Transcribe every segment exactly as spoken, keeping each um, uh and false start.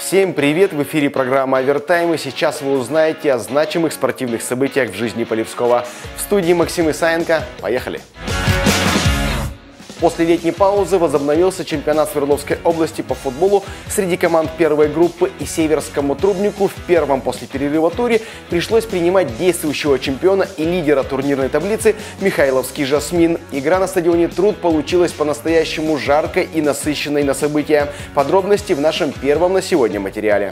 Всем привет! В эфире программа «Овертайм», и сейчас вы узнаете о значимых спортивных событиях в жизни Полевского. В студии Максим Исаенко. Поехали! После летней паузы возобновился чемпионат Свердловской области по футболу среди команд первой группы, и Северскому Трубнику в первом после перерыва туре пришлось принимать действующего чемпиона и лидера турнирной таблицы Михайловский «Жасмин». Игра на стадионе «Труд» получилась по-настоящему жаркой и насыщенной на события. Подробности в нашем первом на сегодня материале.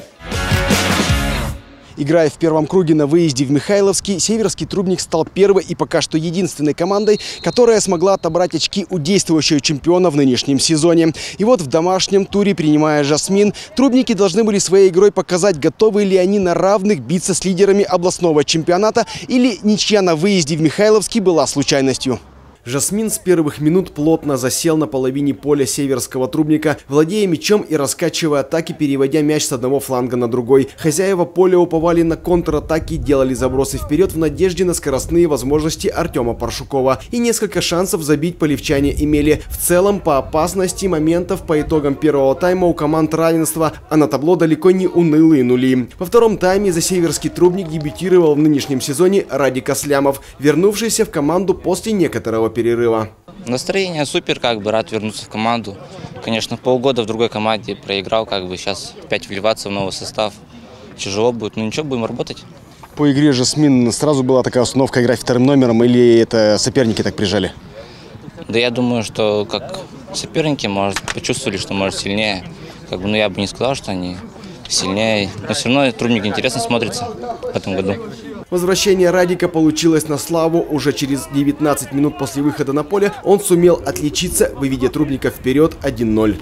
Играя в первом круге на выезде в Михайловский, Северский Трубник стал первой и пока что единственной командой, которая смогла отобрать очки у действующего чемпиона в нынешнем сезоне. И вот в домашнем туре, принимая «Жасмин», трубники должны были своей игрой показать, готовы ли они на равных биться с лидерами областного чемпионата, или ничья на выезде в Михайловский была случайностью. «Жасмин» с первых минут плотно засел на половине поля Северского Трубника, владея мячом и раскачивая атаки, переводя мяч с одного фланга на другой. Хозяева поля уповали на контратаки, делали забросы вперед в надежде на скоростные возможности Артема Паршукова. И несколько шансов забить полевчане имели. В целом, по опасности моментов по итогам первого тайма у команд равенство, а на табло далеко не унылые нули. Во втором тайме за Северский Трубник дебютировал в нынешнем сезоне Радик Аслямов, вернувшийся в команду после некоторого перерыва. Настроение супер, как бы рад вернуться в команду. Конечно, полгода в другой команде проиграл, как бы сейчас опять вливаться в новый состав. Тяжело будет, но ничего, будем работать. По игре «Жасмин» сразу была такая установка играть вторым номером, или это соперники так прижали? Да я думаю, что как соперники, может, почувствовали, что может сильнее. Как бы, ну я бы не сказал, что они сильнее. Но все равно Трубник интересно смотрится в этом году. Возвращение Радика получилось на славу. Уже через девятнадцать минут после выхода на поле он сумел отличиться, выведя Трубника вперед один ноль.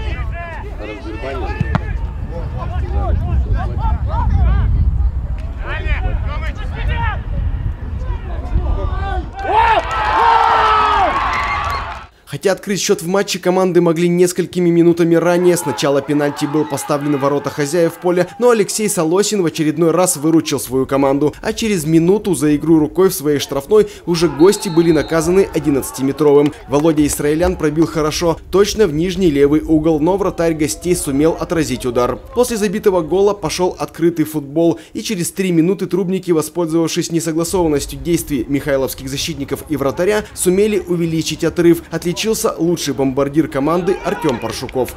Хотя открыть счет в матче команды могли несколькими минутами ранее. Сначала пенальти был поставлен в ворота хозяев поля, но Алексей Солосин в очередной раз выручил свою команду. А через минуту за игру рукой в своей штрафной уже гости были наказаны одиннадцатиметровым. Володя Исраэлян пробил хорошо, точно в нижний левый угол, но вратарь гостей сумел отразить удар. После забитого гола пошел открытый футбол, и через три минуты трубники, воспользовавшись несогласованностью действий михайловских защитников и вратаря, сумели увеличить отрыв. Отличился лучший бомбардир команды Артем Паршуков.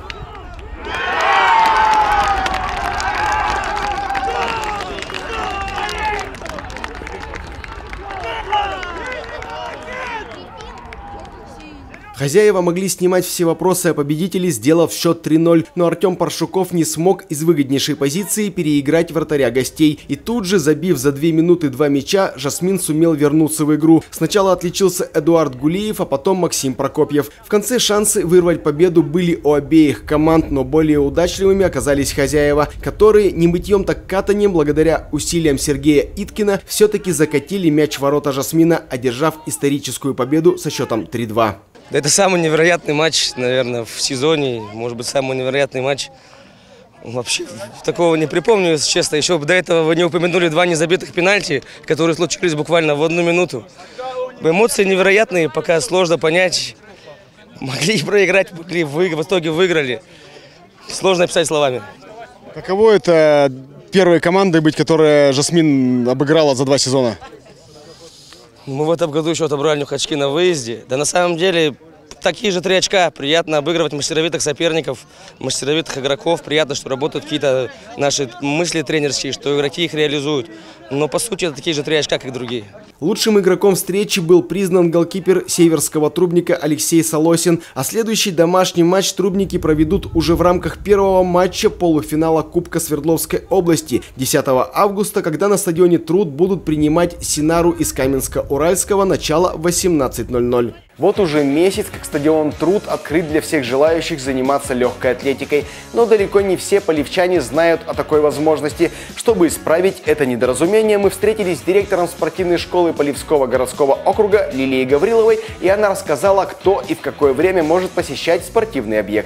Хозяева могли снимать все вопросы о победителе, сделав счет три ноль, но Артем Паршуков не смог из выгоднейшей позиции переиграть вратаря гостей. И тут же, забив за две минуты два мяча, «Жасмин» сумел вернуться в игру. Сначала отличился Эдуард Гулиев, а потом Максим Прокопьев. В конце шансы вырвать победу были у обеих команд, но более удачливыми оказались хозяева, которые не мытьем так катанием, благодаря усилиям Сергея Иткина, все-таки закатили мяч в ворота «Жасмина», одержав историческую победу со счетом три два. Это самый невероятный матч, наверное, в сезоне. Может быть, самый невероятный матч. Вообще, такого не припомню, если честно. Еще до этого вы не упомянули два незабитых пенальти, которые случились буквально в одну минуту. Эмоции невероятные, пока сложно понять. Могли проиграть, могли в итоге выиграли. Сложно описать словами. Каково это первой командой быть, которая «Жасмин» обыграла за два сезона? Мы в этом году еще отобрали у них очки на выезде. Да на самом деле такие же три очка. Приятно обыгрывать мастеровитых соперников, мастеровитых игроков. Приятно, что работают какие-то наши мысли тренерские, что игроки их реализуют. Но по сути это такие же три очка, как и другие. Лучшим игроком встречи был признан голкипер Северского Трубника Алексей Солосин. А следующий домашний матч трубники проведут уже в рамках первого матча полуфинала Кубка Свердловской области десятого августа, когда на стадионе «Труд» будут принимать «Синару» из Каменска-Уральского, начало восемнадцать ноль ноль. Вот уже месяц, как стадион «Труд» открыт для всех желающих заниматься легкой атлетикой. Но далеко не все полевчане знают о такой возможности. Чтобы исправить это недоразумение, мы встретились с директором спортивной школы Полевского городского округа Лилией Гавриловой, и она рассказала, кто и в какое время может посещать спортивный объект.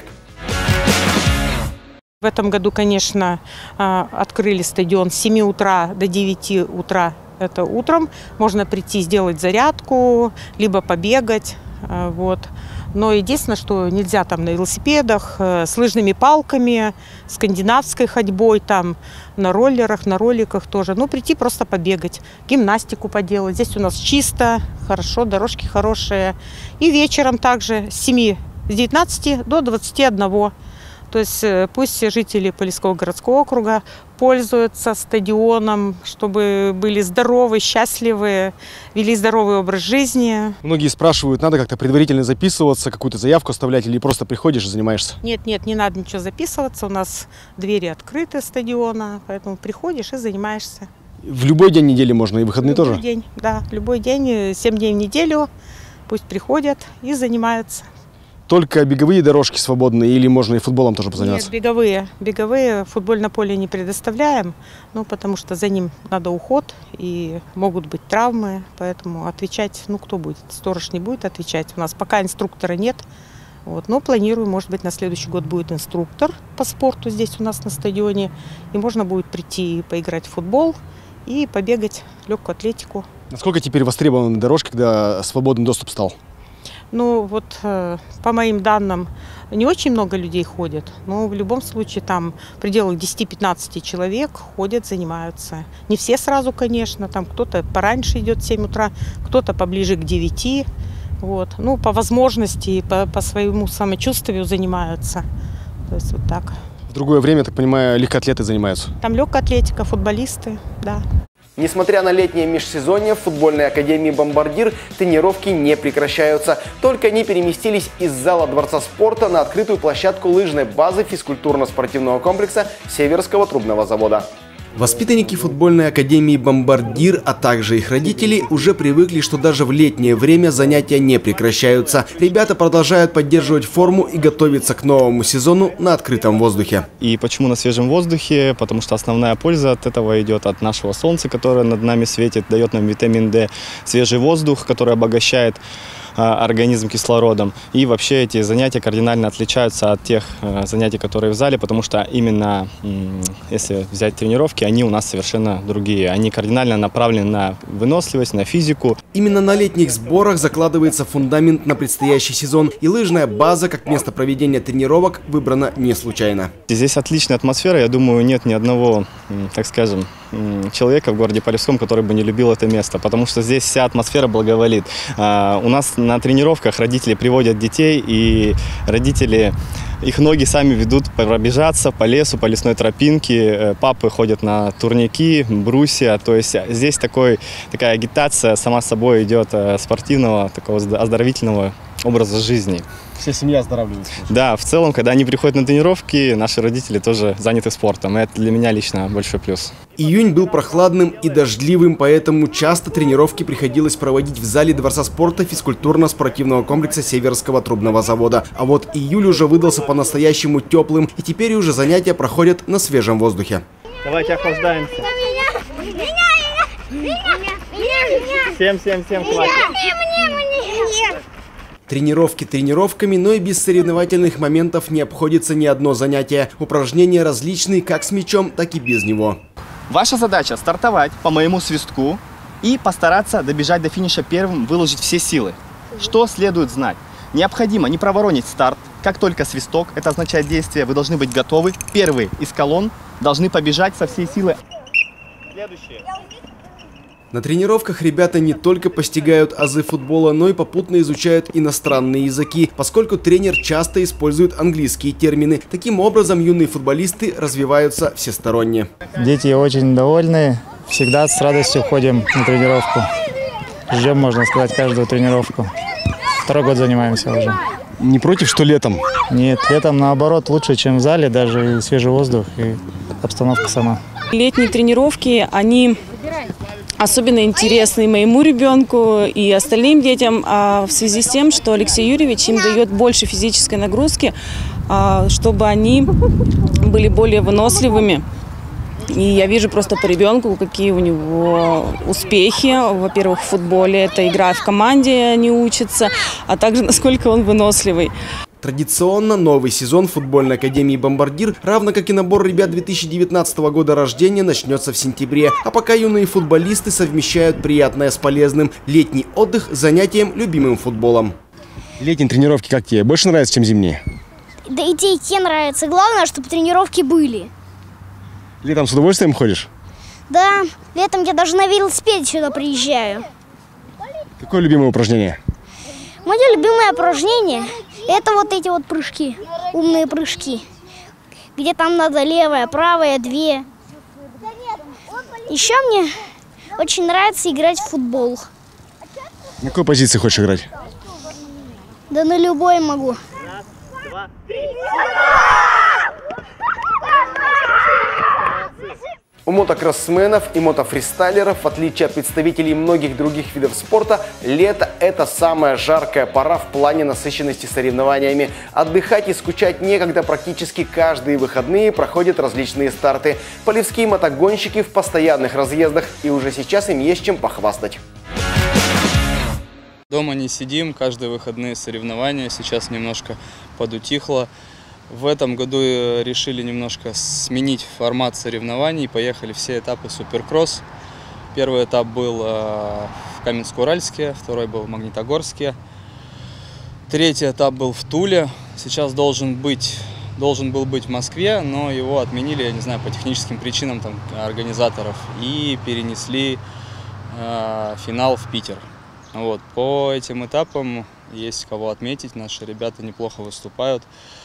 В этом году, конечно, открыли стадион с семи утра до девяти утра. Это утром можно прийти сделать зарядку, либо побегать. Вот. Но единственное, что нельзя там на велосипедах, с лыжными палками, скандинавской ходьбой, там на роллерах, на роликах тоже. Ну, прийти просто побегать, гимнастику поделать. Здесь у нас чисто, хорошо, дорожки хорошие. И вечером также с семи, с девятнадцати до двадцати одного. То есть пусть все жители Полесского городского округа пользуются стадионом, чтобы были здоровы, счастливы, вели здоровый образ жизни. Многие спрашивают, надо как-то предварительно записываться, какую-то заявку оставлять или просто приходишь и занимаешься? Нет, нет, не надо ничего записываться. У нас двери открыты стадиона, поэтому приходишь и занимаешься. В любой день недели можно и выходные любой тоже? День, да, любой день, семь дней в неделю. Пусть приходят и занимаются. Только беговые дорожки свободные или можно и футболом тоже позаниматься? Нет, беговые. Беговые футбольное поле не предоставляем, ну, потому что за ним надо уход и могут быть травмы, поэтому отвечать, ну, кто будет? Сторож не будет отвечать. У нас пока инструктора нет, вот, но планирую, может быть, на следующий год будет инструктор по спорту здесь у нас на стадионе, и можно будет прийти и поиграть в футбол и побегать легкую атлетику. Насколько теперь востребованы дорожки, когда свободный доступ стал? Ну, вот по моим данным, не очень много людей ходят, но в любом случае там в пределах десяти-пятнадцати человек ходят, занимаются. Не все сразу, конечно, там кто-то пораньше идет в семь утра, кто-то поближе к девяти. Вот. Ну, по возможности, по, по своему самочувствию занимаются. То есть вот так. В другое время, так понимаю, легкоатлеты занимаются? Там легкая атлетика, футболисты, да. Несмотря на летнее межсезонье, в футбольной академии «Бомбардир» тренировки не прекращаются. Только они переместились из зала Дворца спорта на открытую площадку лыжной базы физкультурно-спортивного комплекса Северского трубного завода. Воспитанники футбольной академии «Бомбардир», а также их родители уже привыкли, что даже в летнее время занятия не прекращаются. Ребята продолжают поддерживать форму и готовиться к новому сезону на открытом воздухе. И почему на свежем воздухе? Потому что основная польза от этого идет от нашего солнца, которое над нами светит, дает нам витамин дэ, свежий воздух, который обогащает организм кислородом. И вообще эти занятия кардинально отличаются от тех занятий, которые в зале, потому что именно, если взять тренировки, они у нас совершенно другие. Они кардинально направлены на выносливость, на физику. Именно на летних сборах закладывается фундамент на предстоящий сезон. И лыжная база, как место проведения тренировок, выбрана не случайно. Здесь отличная атмосфера. Я думаю, нет ни одного, так скажем, человека в городе Полесском, который бы не любил это место, потому что здесь вся атмосфера благоволит. У нас на тренировках родители приводят детей, и родители, их ноги сами ведут пробежаться по лесу, по лесной тропинке, папы ходят на турники, брусья, то есть здесь такой, такая агитация сама собой идет спортивного, такого оздоровительного образа жизни. Вся семья оздоравливается. Да, в целом, когда они приходят на тренировки, наши родители тоже заняты спортом. И это для меня лично большой плюс. Июнь был прохладным и дождливым, поэтому часто тренировки приходилось проводить в зале Дворца спорта физкультурно-спортивного комплекса Северского трубного завода. А вот июль уже выдался по-настоящему теплым, и теперь уже занятия проходят на свежем воздухе. Давайте охлаждаемся. Всем, всем, всем хватит. Тренировки тренировками, но и без соревновательных моментов не обходится ни одно занятие. Упражнения различные как с мячом, так и без него. Ваша задача стартовать по моему свистку и постараться добежать до финиша первым, выложить все силы. Что следует знать? Необходимо не проворонить старт. Как только свисток, это означает действие, вы должны быть готовы. Первые из колонн должны побежать со всей силы. Следующие. На тренировках ребята не только постигают азы футбола, но и попутно изучают иностранные языки, поскольку тренер часто использует английские термины. Таким образом, юные футболисты развиваются всесторонне. Дети очень довольны, всегда с радостью ходим на тренировку. Ждем, можно сказать, каждую тренировку. Второй год занимаемся уже. Не против, что летом? Нет, летом наоборот лучше, чем в зале, даже и свежий воздух, и обстановка сама. Летние тренировки, они особенно интересны моему ребенку и остальным детям в связи с тем, что Алексей Юрьевич им дает больше физической нагрузки, чтобы они были более выносливыми. И я вижу просто по ребенку, какие у него успехи. Во-первых, в футболе это игра в команде, они учатся, а также насколько он выносливый. Традиционно новый сезон футбольной академии «Бомбардир», равно как и набор ребят две тысячи девятнадцатого года рождения, начнется в сентябре. А пока юные футболисты совмещают приятное с полезным. Летний отдых с занятием любимым футболом. Летние тренировки как тебе? Больше нравятся, чем зимние? Да и те, и те нравятся. Главное, чтобы тренировки были. Летом с удовольствием ходишь? Да, летом я даже на велосипеде сюда приезжаю. Какое любимое упражнение? Мое любимое упражнение – это вот эти вот прыжки, умные прыжки. Где там надо левая, правая, две. Еще мне очень нравится играть в футбол. На какой позиции хочешь играть? Да на любой могу. У мотокроссменов и мотофристайлеров, в отличие от представителей многих других видов спорта, лето – это самая жаркая пора в плане насыщенности соревнованиями. Отдыхать и скучать некогда, практически каждые выходные проходят различные старты. Полевские мотогонщики в постоянных разъездах, и уже сейчас им есть чем похвастать. Дома не сидим, каждые выходные соревнования, сейчас немножко подутихло. В этом году решили немножко сменить формат соревнований, поехали все этапы суперкросс. Первый этап был в Каменск-Уральске, второй был в Магнитогорске. Третий этап был в Туле, сейчас должен быть, должен был быть в Москве, но его отменили, я не знаю, по техническим причинам там, организаторов, и перенесли э, финал в Питер. Вот. По этим этапам есть кого отметить, наши ребята неплохо выступают.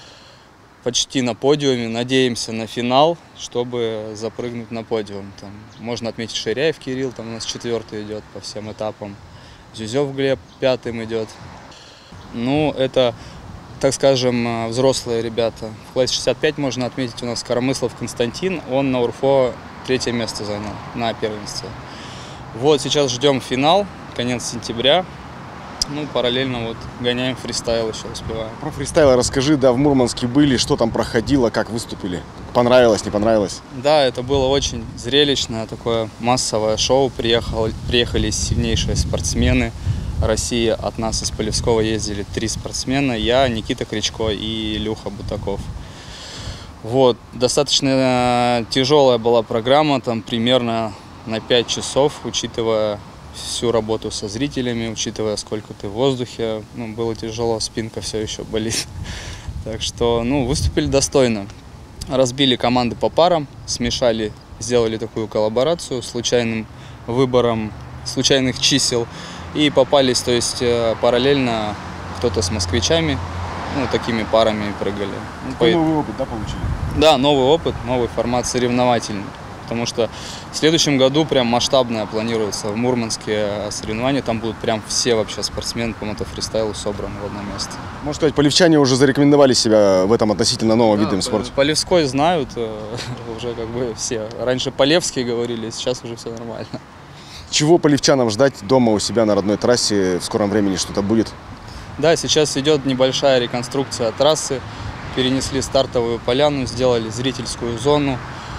Почти на подиуме, надеемся на финал, чтобы запрыгнуть на подиум. Там можно отметить Ширяев Кирилл, там у нас четвертый идет по всем этапам. Зюзев Глеб пятым идет. Ну, это, так скажем, взрослые ребята. В классе шестьдесят пять можно отметить у нас Коромыслов Константин, он на УРФО третье место занял на первенстве. Вот сейчас ждем финал, конец сентября. Ну, параллельно вот гоняем фристайл, еще успеваем. Про фристайл расскажи, да, в Мурманске были, что там проходило, как выступили? Понравилось, не понравилось? Да, это было очень зрелищное, такое массовое шоу. Приехал, приехали сильнейшие спортсмены России. От нас из Полевского ездили три спортсмена. Я, Никита Кричко и Илюха Бутаков. Вот, достаточно тяжелая была программа, там примерно на пять часов, учитывая всю работу со зрителями, учитывая, сколько ты в воздухе. Ну, было тяжело, спинка все еще болит. Так что, ну, выступили достойно. Разбили команды по парам, смешали, сделали такую коллаборацию с случайным выбором случайных чисел. И попались, то есть, параллельно кто-то с москвичами, ну, такими парами прыгали. Ну, по... Новый опыт, да, получили? Да, новый опыт, новый формат соревновательный. Потому что в следующем году прям масштабное планируется в Мурманске соревнования. Там будут прям все вообще спортсмены по мотофристайлу собраны в одно место. Можно сказать, полевчане уже зарекомендовали себя в этом относительно новом да, виде спорта? Полевской знают уже как бы все. Раньше Полевский говорили, сейчас уже все нормально. Чего полевчанам ждать дома у себя на родной трассе? В скором времени что-то будет? Да, сейчас идет небольшая реконструкция трассы. Перенесли стартовую поляну, сделали зрительскую зону.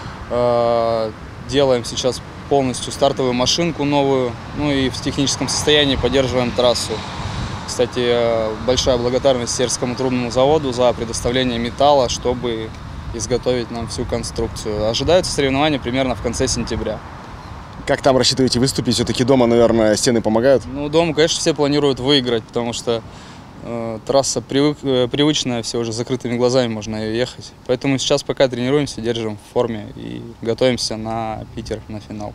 Делаем сейчас полностью стартовую машинку новую, ну и в техническом состоянии поддерживаем трассу. Кстати, большая благодарность Северскому трубному заводу за предоставление металла, чтобы изготовить нам всю конструкцию. Ожидаются соревнования примерно в конце сентября. Как там рассчитываете выступить? Все-таки дома, наверное, стены помогают? Ну, дома, конечно, все планируют выиграть, потому что э, трасса привык, э, привычная, все уже с закрытыми глазами можно ее ехать. Поэтому сейчас пока тренируемся, держим в форме и готовимся на Питер, на финал.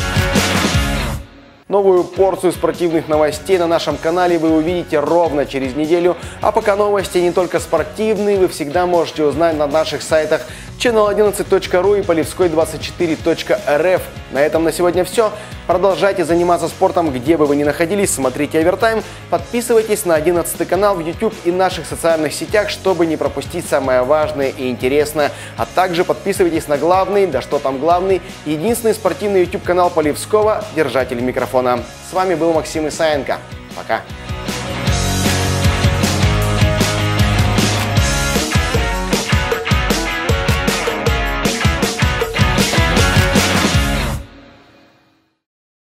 Новую порцию спортивных новостей на нашем канале вы увидите ровно через неделю. А пока новости не только спортивные, вы всегда можете узнать на наших сайтах ченнел одиннадцать точка ру и полевской двадцать четыре точка эр эф. На этом на сегодня все. Продолжайте заниматься спортом, где бы вы ни находились. Смотрите Овертайм. Подписывайтесь на одиннадцатый канал в YouTube и наших социальных сетях, чтобы не пропустить самое важное и интересное. А также подписывайтесь на главный, да что там главный, единственный спортивный YouTube канал Полевского, держатель микрофона. С вами был Максим Исаенко. Пока.